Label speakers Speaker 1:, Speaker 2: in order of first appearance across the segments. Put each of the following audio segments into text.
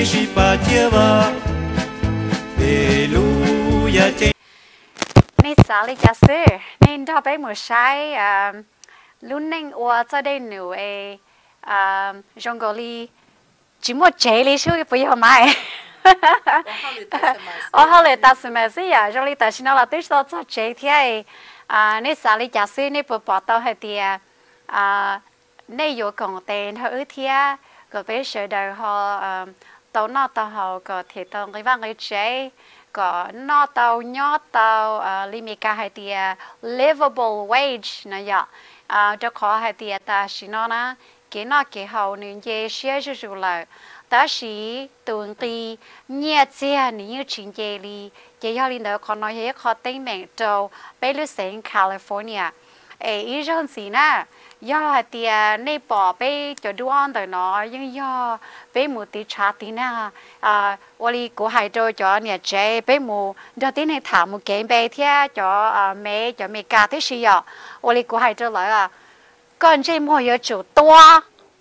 Speaker 1: shi pa chia va Hallelujah
Speaker 2: nên sáng lý giả sử nên cho bé một sai luôn nên ở cho đây nữa trong gọi li chỉ một chế lý số bây giờ mai ở họ lấy ta xem gì à trong lý ta xin nó là tôi cho chế thì nên sáng lý giả sử nên bỏ tao hay thì nên có công tiền hơi thì có bé sợ đời họ tao nó tao họ có thể tao cái vang cái chế có nó tàu nhớ tàu limika hay thì livable wage này vậy cho khó hay thì ta chỉ nó na cái hậu nên dễ xé cho dù là ta chỉ tuần kỳ nhẹ chia như chuyện gì đi cái họ lên đó còn nói hết họ tên mình cho bây giờ sinh California ý rằng gì na do thì nên bỏ bây cho đuôi đời nó nhưng do bây một tí trả tí na oli của hai đôi cho nhà trẻ bây một đó tí này thả một cái bé thia cho mẹ cả thế gì ạ oli của hai đôi lại con trai mua有主多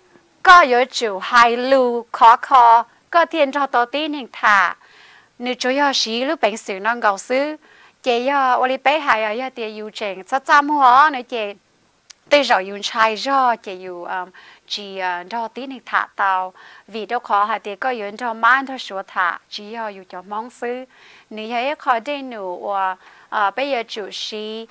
Speaker 2: có有主hai lu khó có tiền cho tao tí này thả nếu chủ yếu sĩ lúc bệnh sử nó gạo sư chị oli bé hai ở tiền yêu trình sao chăm hoa nữa chị bây giờ dùng chai cho chỉ dùng chỉ cho tí này thả tàu vì đâu khó hay thì có dùng cho mang cho số thả chỉ dùng cho mong sư nếu như khó đây nữa bây giờ chủ sĩ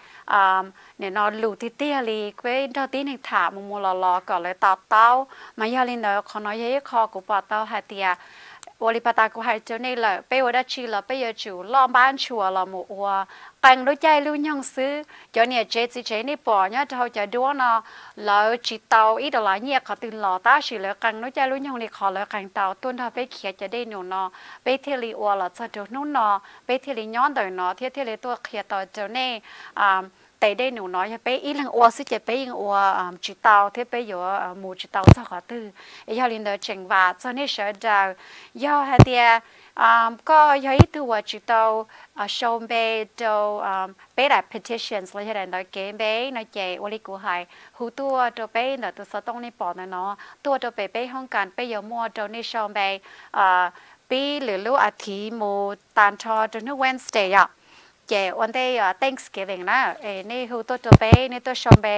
Speaker 2: nếu nó lù thì tia li cái cho tí này thả một lò có lấy tàu mà giờ lên đó khó nói như khó của bà tàu hay thì我哩把大哥还做那了，被我的去了，被要做老板做了么我，干路在路样子，叫你这你包呢，之后就多呢，老知道一到来你เขาตื่นรอตาสิแล้วกัน路在路样里เขาแล้วกันเตาต้น他ไปเขียจะได้หนูเนาะไปเที่ยวลีวัวละจะดูนู่นเนาะไปเที่ยวลีย้อนเดินเนาะเที่ยวลีตัวเขียต่อเจ้าเน่แต่ได้หนูน้อยไปอีหลังอัวสิจะไปอีหลังอัวจีเตาเที่ยวไปอยู่หมู่จีเตาสักขอตื้อยาลินเดอเจงว่าตอนนี้เสด็จยาฮะเดียก็ยาอีตัวจีเตาชมเบดูไปได้ petitions เลยเห็นเดอเกมเบย์นะเจวลิกูไฮหูตัวตัวไปเดอตัวสต้องในปอดนะเนาะตัวตัวไปห้องการไปอยู่มัวตัวในชมเบย์ปีหรือลูกอาทิตย์มูตันทอจนถึง Wednesday อ่ะchịวันđây Thanksgiving naนี่หูตัวตัวไปนี่ตัวชมไป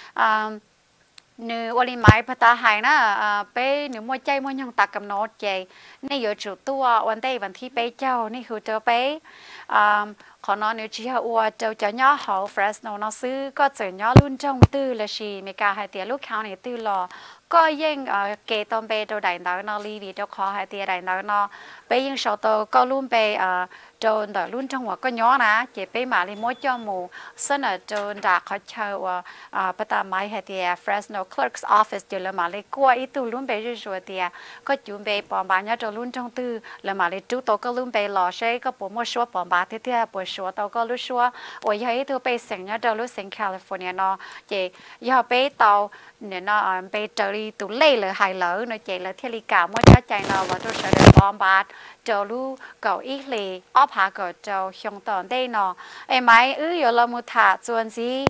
Speaker 2: nếuวันนี้ไม่พัฒนาให้นะไปnếuมัวใจมัวยังตักกำหนดchịนี่อยู่จุดตัววันได้วันที่ไปเจ้านี่หูตัวไปขอนอนnếu chỉ là uo châu cho nhỏ hậu Fresno nó xứ có chở nhỏ luôn trong tư là gì mấy cả hai tiếng lúc khao này tư lò có những kể tôm bê đồ đại đó nó li vì đồ khó hai tiếng đại đó nó bây giờ sau đó có luôn bê đồ đó luôn trong hoặc có nhỏ nè chỉ bê mà li mỗi cho mù sân ở đồ đã khó chờ bắt đầu mai hai tiếng Fresno Clerk's Office giờ là mà li qua ít tu luôn bê rồi tiếng có chuẩn bê bỏ bán nhá đồ luôn trong tư là mà li chú tổ có luôn bê lò xe có bộ mua số bỏ bán thế thế bộ số tàu có lúc số ở đây tôi bê sinh nhá đồ lúc sinh California nó chỉ giờ bê tàu nên nó bê trở đi tụ lê là hài lỡ nó chạy là thiên lý cả mỗi trái chạy nào và tôi sẽ được bom bát cho lu cầu ít lì ốp hạ cầu cho xong tòn đây nó em máy giờ là một thả chuẩn gì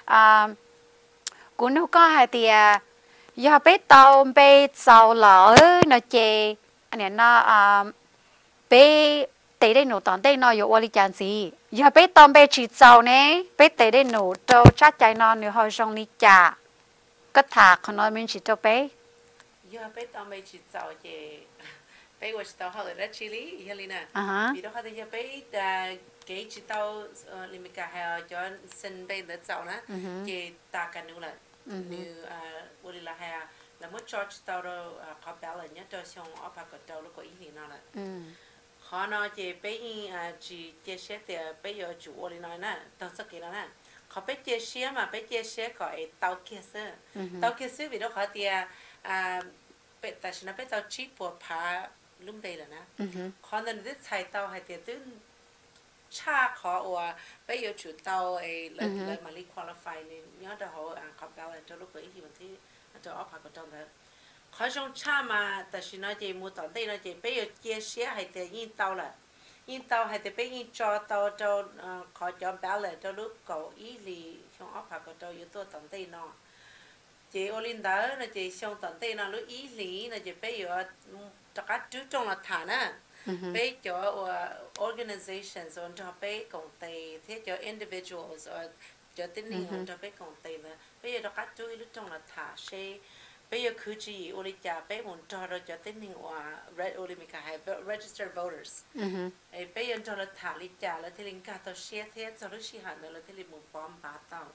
Speaker 2: cũng nó có hai tia giờ bê tàu bê sầu lỡ nó chạy nên nó bê tới đây nổ tòn đây nó有我哩讲gì giờ bê tàu bê chỉ sầu nè bê tới đây nổ cho chắc chạy nó nữa hơi xong đi chảก็ถากขนอยมันชิโตเป้
Speaker 3: ยาไปตอนไปชิดเจ้าเจไปว่าชิดเจ้าเขาเลยได้ชิลีเฮลิน่ะปีนั้นเขาจะยาไปแต่เกย์ชิดเจ้าลิมิกาเฮลจอนเซนไปเดือดเจ้านะเจตากันนู่นแหละนี่วันนี้ละเฮลแล้วเมื่อจอชิดเจ้าเราเขาแปลอะไรเนี่ยจะส่งออกไปกับเจ้าแล้วก็อีนี่นั่นแหละขอนอเจไปจีเจเชตเตียไปอยู่จู่วันนี้น่ะต้องสักกี่แล้วน่ะเขาไปเจเชียมาไปเจเชียก็ไอเตาเกสเซอร์เตาเกสเซอร์วิธีเขาเตียเป็ดแต่ฉันไปเจ้าชีปวดผาลุ่มเดยแล้วนะเขาเดินได้ใช้เตาให้เตียตึ้งชาขอว่าไปอยู่จุดเตาไอเลยมาลีควอลิฟายเนี่ยย้อนแต่เขาเขาแปลว่าเจ้าลูกเขยที่วันที่เจ้าออกผ่าก็จองแล้วเขาชงชามาแต่ฉันเจมูตอนเดยนะเจไปอยู่เจเชียให้เตียยิงเตาแหละยิงเตาให้แต่ไปยิงจอเตาเจ้าขอจอมแปลเลยเจ้าลูกเก่าอีหลีช่วงออกผ่าก็เจ้าอยู่ตัวตอนเต้นอ chị Olinda là chị xong tận tay nó lúc ý lý là chị bây giờ cho các chú trong là thả nè bây giờ organizations on cho bây công ty thế cho individuals cho tính hình cho bây công ty là bây giờ cho các chú lúc trong là thả xe bây giờ cứ chỉ Olinda bây muốn cho rồi cho tính hình Olinda hay registered voters bây giờ cho là thả lý trả là thế linh cả tao share thế cho lúc xí hẳn là thế linh một bom bát tao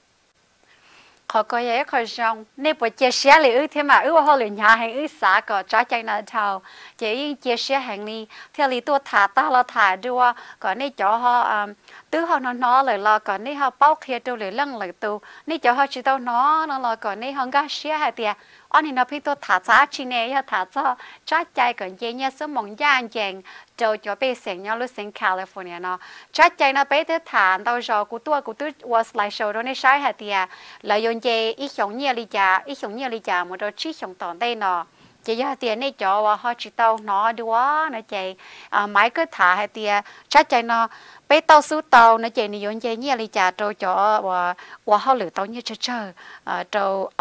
Speaker 2: họ có vậy họ rằng nếu bộ chia sẻ lại thế mà họ liền nhà hay xã có trái trái nào thầu chỉ chia sẻ hàng đi theo lý tôi thả ta là thả đua còn nếu cho họ tứ họ nó lại là còn nếu họ bao kia tôi lại lăng lại tôi nếu cho họ chỉ tao nó là còn nếu họ có share hay tiệt anh nó phải tôi thả giá chi này họ thả cho trái trái còn gì nhá số mong gian chèn cho bé sinh nhau lúc sinh California nó trái trái nó bé tới thả tao rồi của tôi was like show đó nên sai hay tiệt là dùng chế ít giống nhiều lý giả một đôi chỉ giống tòn đây nọ chỉ do tiền này cho họ chỉ tao nó đua nó chạy máy cứ thả hay tiền chắc chạy nó bé tao số tao nó chạy này dùng chế nhiều lý giả cho và họ lựa tao như chơi cho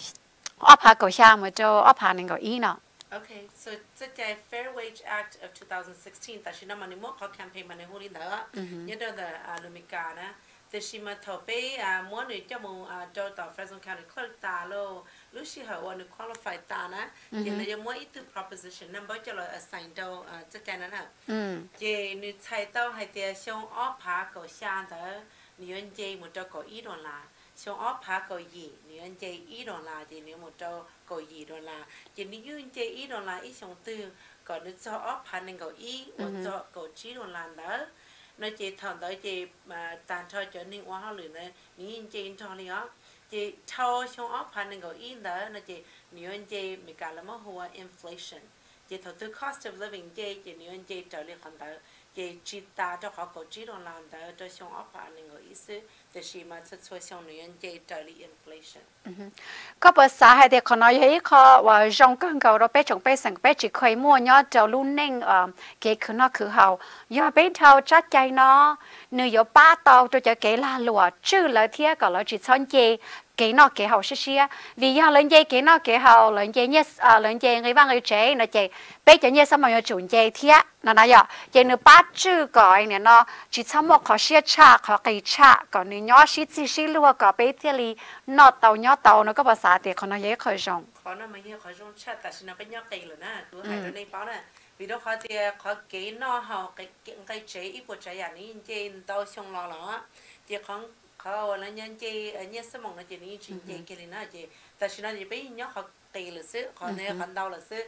Speaker 2: áp hạ cổ xa mà cho áp hạ này gọi ý nọ.
Speaker 3: Okay, so it's a Fair Wage Act of 2016. Ta chỉ năm mình mua có campaign mình hồi đó, nhớ đó là Lumika nè. Thì khi mà thầu bé muốn để cho một cho tàu Fresno County Clerk ta lo, lúc khi họ want to qualify ta nè, thì là muốn ít từ proposition number cho là assign đâu chắc cái nè. Thì nếu thay tao hay thì xong áp hạ cổ xa đó, nếu anh chơi một cho cổ ý đó là xong áp hạ cổ gì, nếu anh chơi ý đó là thì nếu một cho cổ gì đó là, thì nếu anh chơi ý đó là ý xong từ, còn nếu cho áp hạ nên cổ ý, một cho cổ chỉ đó là đó. Nó chỉ thằng đó chỉ mà tàn cho cho nên qua họ lừa này những chị cho này á chị thâu trong ốp hành nên gọi in đó nó chỉ nhiều anh chị mình cả là mất hoa inflation chị thầu tư cost of living chị nhiều anh chị trở lại còn đó chị chỉ ta cho họ có chỉ đồng làm đó cho trong ốp hành nên gọi ý sư để khi mà xuất xuất trong nhiều anh chị trở lại inflation
Speaker 2: có bữa sáng hay để còn nói ấy có và trong cơn cầu đó bé chồng bé sang bé chỉ khơi mua nhớ cho luôn nên cái khử nó khử hậu do bé thâu chắc chạy nó nếu có ba tàu cho cái là lụa chứ là thiệt còn là chỉ son chê cái nó cái hậu xí vì do lên dây cái nó cái hậu lên dây nhất lên dây người người trẻ nó chạy bé cho nhất xong rồi chuẩn dây thiệt nó nói vậy dây nếu ba chữ gọi này nó chỉ xong một khó xí cha khó cái cha còn nếu nhỏ xí lụa có bé thiệt li nó tàu nó cóภาษาthì còn nói dễ khơi rong
Speaker 3: khó nó mới khơi rong chat tại sao nó phải nhớ cây rồi nè tôi hay tôi này bảo nè vì đó khó thì khó cái nó họ cái chế ít bộ trái này như trên tao xong lo lỏ thì khó là nhân chế nhân sớm mong là chỉ ní chỉ chế cái này chỉ tại sao nó chỉ biết nhớ khó cây là xứ khó này khó đau là xứ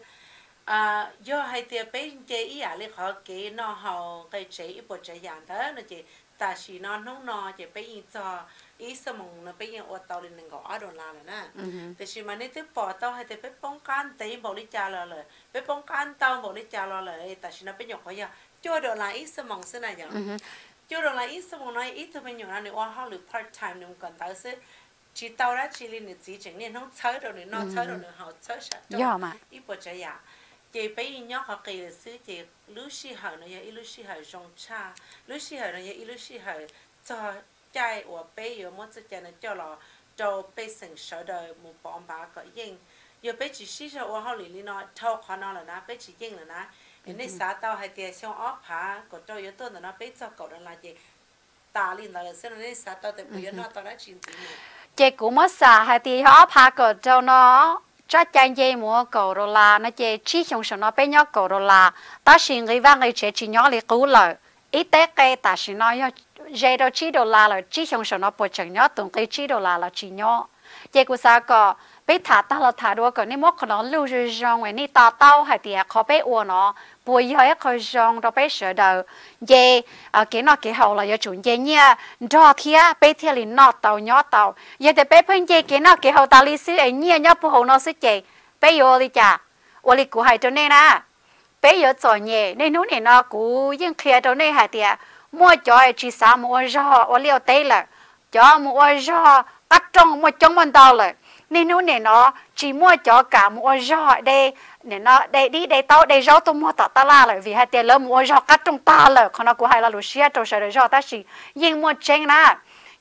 Speaker 3: do hay thì biết chế ý à liền khó cái nó họ cái chế ít bộ trái đó nó chỉ tại sao nó không nó chỉ biết cho ý sớm mong nó biết ở tàu lên ngõ ở đồn là nèแต่ชิมันนี่ที่ปอเตาให้แต่ไปป้องกันแต่ยังบอกได้จาเลยไปป้องกันเตาบอกได้จาเลยแต่ชิมันเป็นอย่างเขาอย่างจ่อดอลลาร์อีสมองซึ่งไหนอย่างจ่อดอลลาร์อีสมองน้อยอีเธอเป็นอย่างนั้นเนี่ยว่าเขาหรือ part time เนี่ยมันก่อนแต่ซึ่งชีเตาแล้วชีลินเนี่ยจีจังเนี่ยน้องเชิดเราเนี่ยน้องเชิดเราเนี่ยเขาเชิดชัดจ่ออีปวดใจอย่างเจไปย่อเขาเกลี่ยซื้อเจลูซี่เหรอเนี่ยอีลูซี่เหรอจงชาลูซี่เหรอเนี่ยอีลูซี่เหรอจ่อใจว่าไปอยู่มั่วจะใจเนี่ยจ่อเราcho bây sinh sở đời một bọn bà có yên giờ bây chỉ xí cho họ lì nó thâu khó nó là nó bây chỉ yên là nó nên xã tao hay tiền xong ốp phá có cho yếu tố là nó bây cho cậu là gì ta liền là xem nên xã tao thì bây giờ nó tao đã chín chín rồi
Speaker 2: chị cũng mất xã hay tiền ốp phá có cho nó chắc chắn gì mua cậu rồi là nó chị chỉ trong số nó bây nhớ cậu rồi là ta xin người vang người trẻ chỉ nhớ lấy cũ lời ít tế cái ta xin nói dây đó chỉ đô la là chỉ trong số nó bồi chẳng nhớ tổng cái chỉ đô la là chỉ nhớ vậy cũng sao có bé thả ta là thả đua còn nếu mất nó lưu rồi rong vậy ni ta tao hay tiệt khó bé uo nó bồi hơi khó rong đó bé sợ đầu vậy cái nó cái hậu là do chuẩn vậy nha đó thiệt bé thiệt là nó tàu nhớ tàu vậy thì bé phân vậy cái nó cái hậu ta lý sư ấy nha nhớ bù hậu nó sư chị bé vô đi chả vô đi của hai chỗ này nè bé vô做嘢nênนู้นเนี่ยnó cũngยังเคลียร์ตรงนี้hay tiệt mua cho chỉ sao mua rau ở liều tây là cho mua rau cắt trong mua trong mình tao là nên nó này nó chỉ mua cho cả mua rau đây để nó đây đi đây tao đây rau tôi mua ta la là vì hai tiền lớn mua rau cắt trong ta là còn nó cũng hay là lúa xía trong sợi rau ta chỉ nhưng mua chén na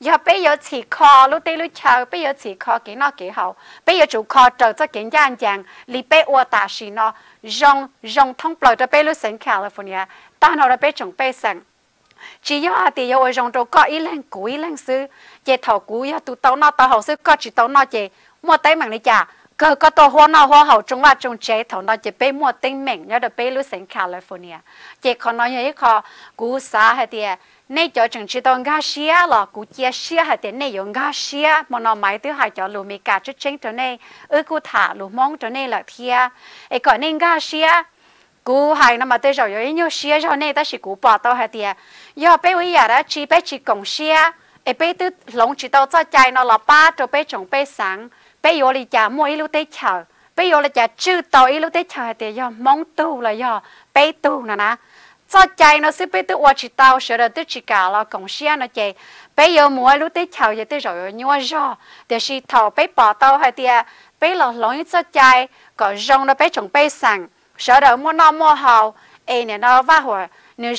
Speaker 2: giờ bây giờ chỉ kho lúc tây lúc chờ bây giờ chỉ kho cái nó cái hậu bây giờ chủ kho chờ cho cái gian chẳng li bé ô ta xí nó rong thông bờ cho bây lúc sinh California ta nó là bây trồng bây sinh chỉ do thì giờ rong trâu có ý lên cú ý lên sư về thầu cú giờ tụ tàu nó tàu hậu sư có chỉ tàu nó về mua tay bằng này chả cơ có tàu hoa nó hoa hậu trong là trong chế thầu nó về bây mua tinh mình nhớ được bây lúc sinh California về còn nói như kho cú xa hay thì nay cho chừng chỉ tao ngã xía là cú chia xía hay thế này dùng ngã xía mà nó máy thứ hai cho lùi mì cả chút chén cho này cú thả lùi mong cho này là thia ấy còn nên ngã xía cú hai nó mà tới rồi rồi nhiều xía cho này ta chỉ cú bỏ tao hay thế giờ bây giờ đó chỉ bé chỉ cộng xía ấy bây từ lồng chỉ tao cho chạy nó là ba cho bé trồng bé sáng bây giờ thì chả mua ít lúc tới chờ bây giờ là chả chưa tao ít lúc tới chờ thì giờ mong tu là giờ bé tu nè cho chạy nó sẽ biết tự qua chỉ tao sợ là tự chỉ cả là công xe nó chạy bây giờ mua lúc tới chào giờ tới rồi nhua rõ để chỉ thầu bé bỏ tao hay thì bé là lối cho chạy có rong nó bé trồng bé sẵn sợ là mua nó mua hậu ấy này nó va hồi nếu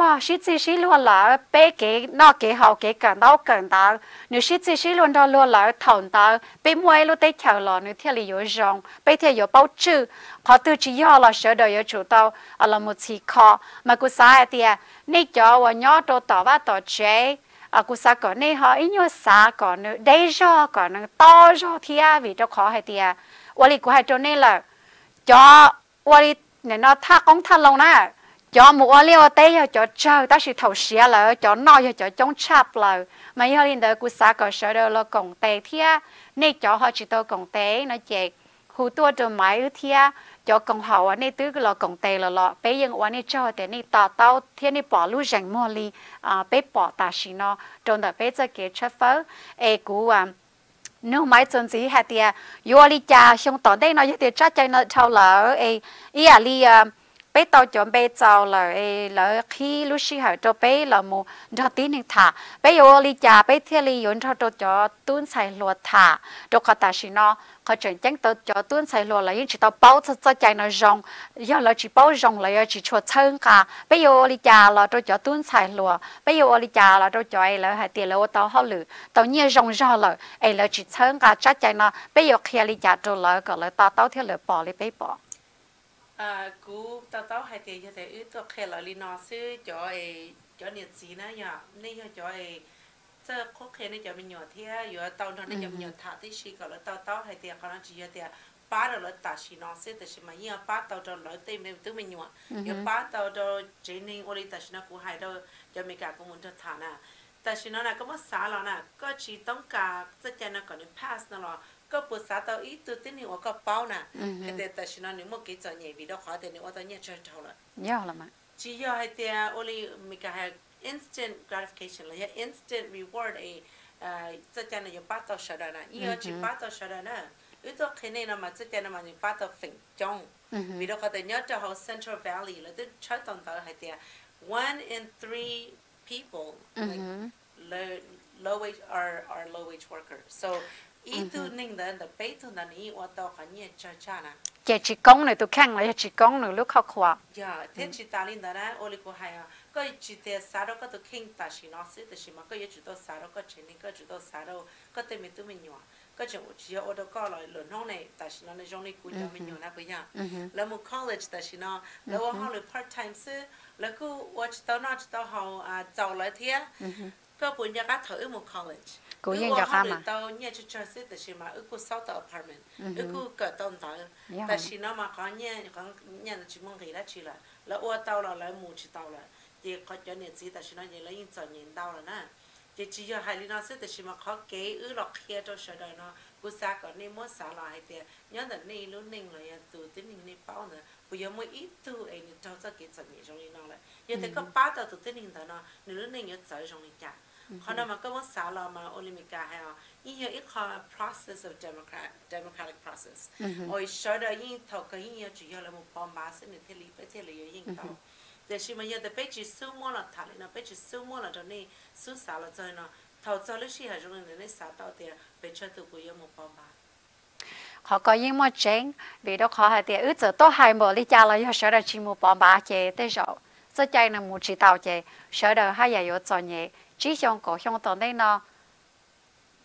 Speaker 2: xí lúa là bé cái nó cái hậu cái cần đó nếu xí luôn đó lúa là thòng đó bé mua lúc tới chào là nếu theo lý do rong bé theo có bao chữ họ tự chỉ do là sợ đời ở chủ tao là một chỉ khó mà cô sai thì nãy cho và nhớ đồ tỏ và tỏ chế cô sai có nãy họ ít nhiều xa có nữa đây do có nữa to do thì vì cho khó hay thì và lý cô hay cho nên là cho và lý này nó thắt công thắt lâu nè cho mua liều tây cho chơi ta chỉ thầu xía là cho nói cho chống chạp là mà giờ lên đó cô sai có sợ đời là công tệ thì nãy cho họ chỉ tao công tệ nó chạy hù tua cho máy thì cho công hậu anh ấy tứ là công tệ là bây giờ anh ấy cho để anh tạo tao thì anh bỏ lú rành mua li bây bỏ ta xí nó trong đó bây giờ cái chất phớ ấy cú nếu máy chân gì hay thì yo li cha xong tao đây nó thì chắc chắn nó thâu lỡ ấy ý li bé tao chọn bé giàu là khi lúc xí hỏi cho bé là một cho tí nên thả bé yo li cha bé theo li yon cho tuôn xài lúa thả cho họ ta xí nó họ chuyển chẳng tao cho tuôn xài lúa là những chỉ tao bao cho chạy nó rong giờ là chỉ bao rong là chỉ cho chân cả bé yo li cha là cho tuôn xài lúa bé yo li cha là cho ai là hay tiền là tao họ lử tao nhớ rong ra là ai là chỉ chân cả chắc chạy nó bé yo khi li cha cho là cái là tao theo lửa bỏ li bé bỏ
Speaker 3: cú tao hay tiền cho thế tôi khéo là nó sư cho nhiệt gì nữa nhở nên cho giờ khó khăn này cho mình nhỏ thế giờ tao nó cho mình nhỏ thả tí xí gọi là tao hay tiền còn nó chỉ là tiền ba rồi là ta xí nó sẽ từ xí mà giờ ba tao cho lợi tiền mình tự mình nhỏ giờ ba tao cho chế nên ôn ta xí nó cũng hay đâu cho mình cả cũng muốn cho thả nè ta xí nó là có mất xả rồi nè có chỉ tông cả rất là nó còn được pass nó là có bữa sáng tao ít tôi tin hiểu có bao nè thì ta xí nó nếu một cái trò nhảy vì đó khó thì nếu tao nhảy chơi thầu rồi
Speaker 2: nhớ là mà
Speaker 3: chỉ giờ hay tiền ôn mình cả instant gratification là instant reward chắc chắn là những bắt đầu sợ đời nè như chỉ bắt đầu sợ đời nè ước tôi khi này là mà chắc chắn là mà những bắt đầu phình trong vì đó có thể nhớ cho họ Central Valley là tức chơi toàn tờ hay tiền 1 in 3 people like low wage are low wage workers so ít tu ninh đến the base tu nên ý ở đó cái nhẹ chơi cha nè
Speaker 2: chỉ công này tôi khen lại chỉ công này lúc học khoa
Speaker 3: dạ thế chỉ ta lên đó nè ôi cô hay có chỉ để xả đó có tôi khen ta chỉ nó sẽ từ chỉ mà có chỉ tôi xả đó có chỉ nên có chỉ tôi xả đâu có tên mình tôi mình nhỏ có chỉ ở đó có lại lớn hơn này ta chỉ nó này trong này cũng cho mình nhỏ nè bây giờ là một college ta chỉ nó là họ là part time sư là cứ ở chỉ tao họ giàu lại thế có buổi nhà các thử một college
Speaker 2: cố nhiên cho khám mà
Speaker 3: tao nhớ cho chơi sẽ từ mà cứ sáu tờ apartment cứ cỡ tao tao tại vì nó mà có nhớ là chỉ mong gì đó chỉ là ô tao là lấy mù chỉ tao là thì có cho nên gì tại vì nó như lấy những trò nhìn tao là nè thì chỉ cho hai đứa nó sẽ từ mà có kế lọc kia cho sợ đời nó cứ xa có nên muốn xả lại thì nhớ là nên lúc ninh là từ tính ninh nên bao nữa bây giờ mới ít tu ấy nên cho cái trò nhìn trong nó lại giờ thì có ba tờ từ tính ninh đó nó nếu ninh nhớ tới trong này chả còn nào mà có muốn xả lò mà Olympica hay như ít khó process of democratic process ôi sợ đời như thầu cái như chủ yếu là một bom bá sẽ nên thế lý như tao để khi mà giờ thì bây giờ số mua là thả lên nó bây giờ số mua là cho nên số xả là cho nó thầu cho lúc khi hay trong này nên xả tao thì bây giờ từ cuối một bom bá
Speaker 2: họ có những món chén vì đó họ hay thì giờ tôi hay mở đi cha là do sợ đời chỉ một bom bá chế tới rồi rất chạy là một chỉ tàu chế sợ đời hay là有做嘢chỉ trong cổ trong tàu đây nó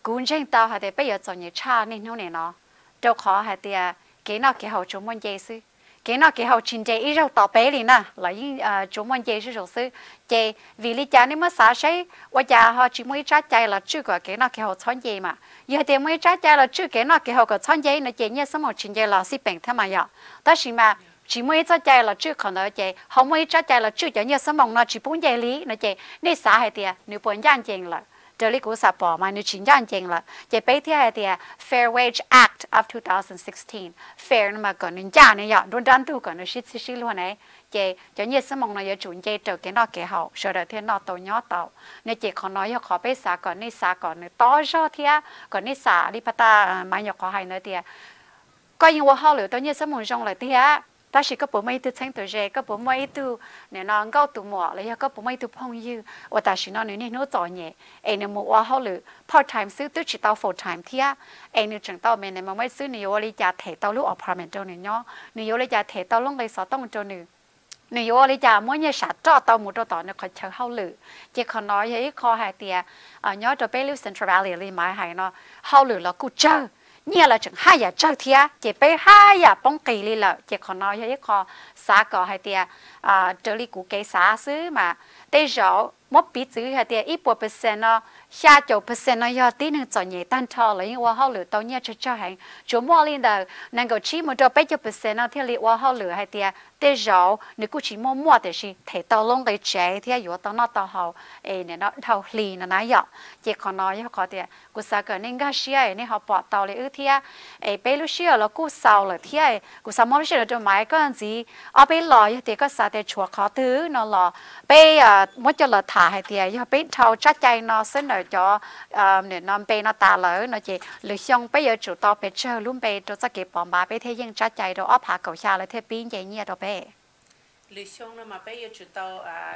Speaker 2: cũng trên tàu hay thì bây giờ cho nhiều cha nên nó này nó đâu khó hay thì cái nào cái hậu chúng mình dễ sư cái nào cái hậu trình dễ ít rau tàu bé liền nè lấy chúng mình dễ sư sư dễ vì lý cha nếu mà xả sấy và cha họ chỉ mới trái trái là chưa có cái nào cái hậu chọn dễ mà giờ thì mới trái trái là chưa cái nào cái hậu có chọn dễ nó dễ như sao mà trình dễ là xí bệnh thế mà vậy đó là mà chỉ mới trái trái là chưa còn nữa dễ không mới trái trái là chưa dễ như sao mà nó chỉ bốn dễ lý nó dễ nên xả hay thì nếu bốn dạng dễ là这里古啥报嘛？你真正经了，这白天的 Fair Wage Act of 2016 fair 那么个人家呢呀，论单独个人是路呢，这你是梦呢要准这做给那给好，说的天那到鸟到，你这可能要考被啥个你啥个你多少天个你啥你把它买入考系那点，个因我好了，到你是梦中来天。ta chỉ có bố mấy từ sáng từ giờ có bố mấy từ nếu nó ngao từ mỏ lấy có bố mấy từ phong yêu và ta chỉ nói nếu nó giỏi nhẹ em nếu một hoa lử part time xứ tôi chỉ tao full time thia em nếu chẳng tao mình mà mấy xứ nếu lấy giá thể tao lúc apartment cho nó nếu lấy giá thể tao lúc lấy sáu tông cho nếu lấy giá mỗi nhà sát cho tao một tao nó khỏi chờ hao lử chỉ còn nói vậy kho hai tia nhớ cho bé lưu Central Valley lấy máy hay nó hao lử là cú chơi như là chừng hai giờ chơi thia chỉ bé hai giờ bóng kỳ li là chỉ còn nói với kho xã cò hay tia trở đi của cái xã xứ mà đây rõ một bí chữ hay tia ít bộ percent nó xa chỗ percent nó do tíนึงchọn nhẹ tan thọ lấy qua hao lửa tao nhẹ cho hàng chỗ mua lên đầu năng够chỉ một trăm bảy mươi percent nó theo li qua hao lửa hay tia đây rõ nếu cứ chỉ mua thì gì thể tao long cái trái thì yếu tao nó tao hao này nó thao lì nó nãy giờ chỉ còn nói với họ tiaกูสาก็นิ่งก็เสียนี่เขาปอดเตาเลยเทียไปรู้เสียแล้วกูเศร้าเลยเทียกูสามารถเสียตัวไม้ก็อันสิเอาไปรอเทียก็สาแต่ชัวเขาถือเนาะรอไปมั่วจะรอถ่ายเทียไปเท่าจัดใจเนาะเส้นหน่อยจ่อเนี่ยนอนไปเนาะตาเลยเนาะจีหรือช่องไปอยู่จุดต่อไปเจอลุ่มไปตัวจะเก็บปอมบาไปเทียยังจัดใจเราอ้อผาเก่าชาเลยเทียปีนใจเงี้ยตัวไป
Speaker 3: หรือช่องเรามาไปอยู่จุดต่อ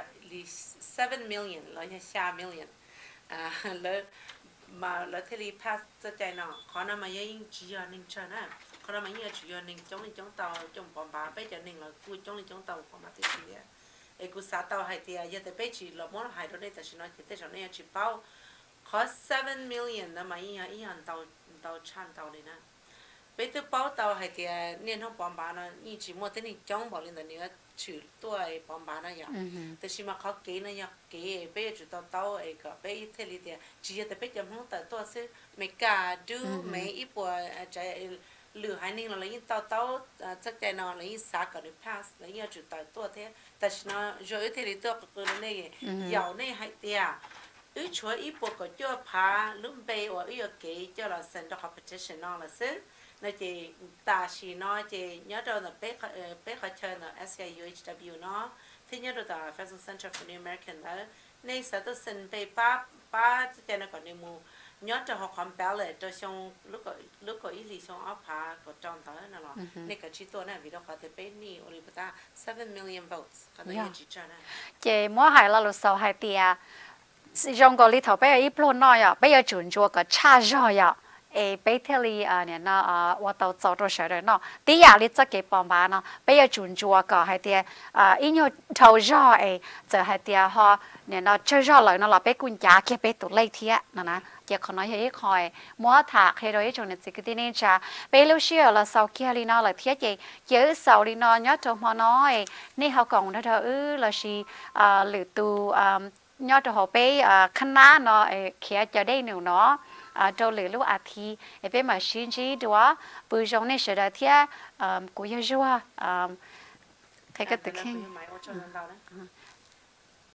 Speaker 3: 7 million แล้วจะ3 million แล้วmà lỡ thế thì pass cho chạy nó khó nào mà yên chỉ giờ ninh chơi nè khó nào mà yên chỉ giờ ninh chống tàu chống bom bả bây giờ ninh là cui chống tàu bom bả thì gì á ấy cú sát tàu hay thì giờ tới bây chỉ là muốn hay đó đây ta chỉ nói thì cho nên chỉ bao khó 7 million là mà yên tàu chan tàu này nè bây giờ bao tàu hay thì nên không bom bả nó yên chỉ mua thế ninh chống bỏ lên là nữa chữ tuổi bom bả nó vậyแต่ชิมาเขาเก๋นะเนี่ยเก๋เป้จุดเต้าเอกเป้เทลีเดียจีจะเป้จำห้องแต่ตัวซื้อไม่กล้าดูไม่อีปัวใจหรือหายนิ่งเราเลยยิ่งเต้าสักใจนอนเลยยิ่งสากับเลยพาสเลยยิ่งจุดตัวเท่แต่ชินะโจยเทลีตัวก็คือเนี่ยยาวเนี่ยหายเดียช่วยอีปัวก็จ่อพาลุ่มเป้ว่าอีเก๋จ่อเราเซ็นดอก competition นอนละซื้อnó chỉ ta chỉ nói chỉ nhớ đâu là bé khai chơi là SKUHW nó thì nhớ đâu là Federal Center for New American đó nên sẽ tôi xin bé ba cho nó còn nhiều mù nhớ cho họ không béo lại cho xong lúc có ý gì xong áp phá có tròn tới nó là nên cả chỉ tôi này vì đó có thể bé ni Olivia 7 million votes còn nó chỉ cho này
Speaker 2: chỉ mỗi hai là lúc sau hai tia trong cái lý thảo bé ít luôn nói à bây giờ chuẩn chùa có cha rồi à bây giờเนี่ยเนาะว่าตัว做ตัวเสร็จเนาะ第二你这个帮忙เนาะbây giờ chuẩn chùa có hay thì ý nhau thầu rõ giờ hay thì họเนี่ยเนาะchơi rõ lại nó là bây quân giá kia bây tụi lấy thiệt nè nè giờเขาnóiให้คอยมัวถากให้เราให้จงเนี่ยสิกที่นี่จ้าbây lúc xưa là sau kia li nó là thiệt gì giờ sau li nó nhớ cho họ nóiนี่เขากล่องđó thôi là gì lựa tu nhớ cho họ bây khăn ná nó kia cho đây nhiều nó trâu lửa lúc thì bên mà xin chỉ đó bữa trong này sẽ là thiệt của yêu rùa thấy cái từ khi